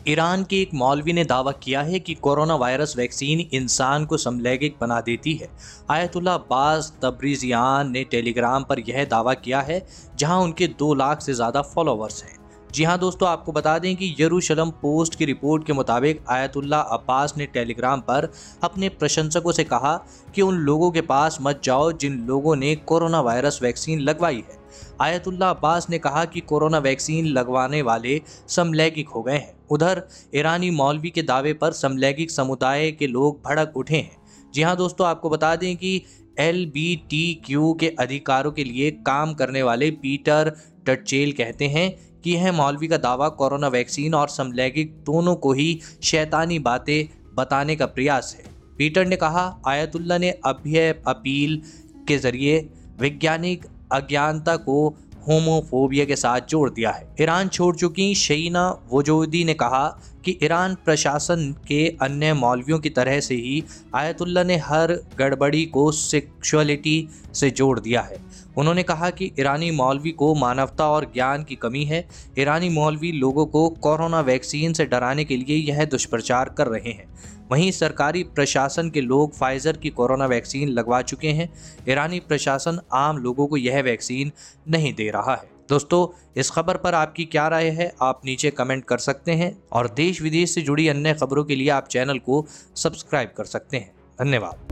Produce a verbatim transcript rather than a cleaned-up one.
Iran के एक मौलवी ने दावा किया है कि कोरोना वायरस वैक्सीन इंसान को समलैंगिक बना देती है। आयतुल्लाह अब्बास तब्रिज़ियान ने टेलीग्राम पर यह दावा किया है, जहां उनके दो लाख से ज़्यादा फॉलोअर्स हैं। जी हां दोस्तों, आपको बता दें कि यरूशलम पोस्ट की रिपोर्ट के मुताबिक आयतुल्लाह अब्बास ने टेलीग्राम पर अपने प्रशंसकों से कहा कि उन लोगों के पास मत जाओ जिन लोगों ने कोरोना वायरस वैक्सीन लगवाई है। आयतुल्लाह अब्बास ने कहा कि कोरोना वैक्सीन लगवाने वाले समलैंगिक हो गए हैं। उधर ईरानी मौलवी के दावे पर समलैंगिक समुदाय के लोग भड़क उठे हैं। जी हां दोस्तों, आपको बता दें कि एल बी टी क्यू के अधिकारों के लिए काम करने वाले पीटर टटचेल कहते हैं कि यह मौलवी का दावा कोरोना वैक्सीन और समलैंगिक दोनों को ही शैतानी बातें बताने का प्रयास है। पीटर ने कहा, आयतुल्लाह ने अभ्य अपील के जरिए वैज्ञानिक अज्ञानता को होमोफोबिया के साथ जोड़ दिया है। ईरान छोड़ चुकी शहीना वजूदी ने कहा कि ईरान प्रशासन के अन्य मौलवियों की तरह से ही आयतुल्लाह ने हर गड़बड़ी को सेक्सुअलिटी से जोड़ दिया है। उन्होंने कहा कि ईरानी मौलवी को मानवता और ज्ञान की कमी है। ईरानी मौलवी लोगों को कोरोना वैक्सीन से डराने के लिए यह दुष्प्रचार कर रहे हैं। वहीं सरकारी प्रशासन के लोग फाइजर की कोरोना वैक्सीन लगवा चुके हैं। ईरानी प्रशासन आम लोगों को यह वैक्सीन नहीं दे रहा है। दोस्तों, इस खबर पर आपकी क्या राय है, आप नीचे कमेंट कर सकते हैं और देश विदेश से जुड़ी अन्य खबरों के लिए आप चैनल को सब्सक्राइब कर सकते हैं। धन्यवाद।